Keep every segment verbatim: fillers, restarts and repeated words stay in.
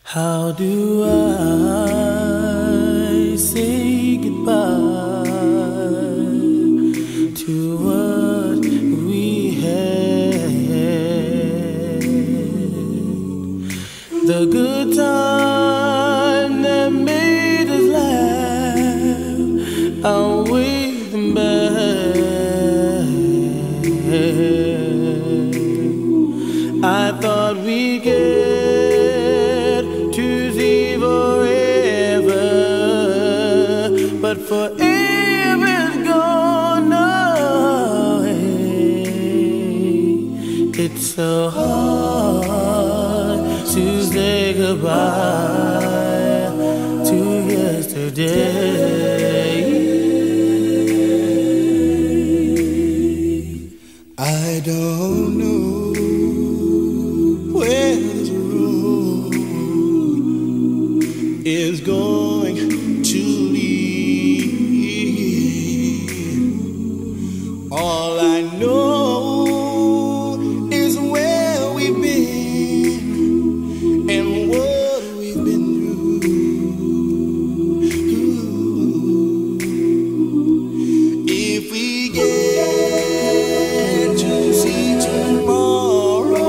How do I say goodbye to what we had? The good time that made us laugh outweighed the bad. I thought we'd get to see forever, but forever is gone away. It's so hard to say goodbye to yesterday. I don't know where this road is going to lead. All I know is where we've been and what we've been through. If we get to see tomorrow,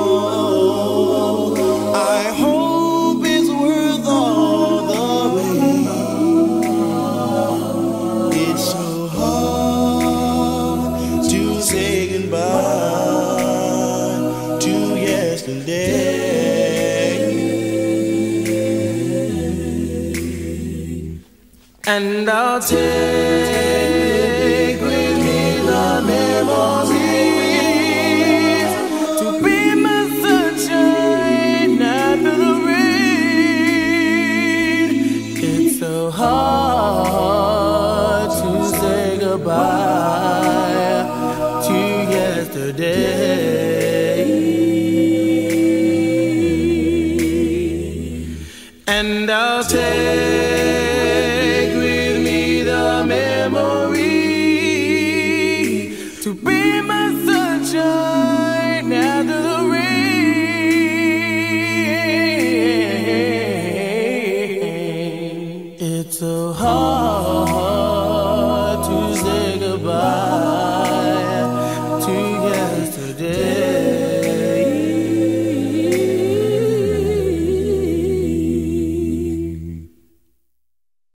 I hope it's worth all the pain. It's so hard to say goodbye to yesterday. And I'll take with me the memories to be my sunshine after the rain. It's so hard to say goodbye to yesterday. And I'll take with me the memory to be my sunshine after the rain. It's so hard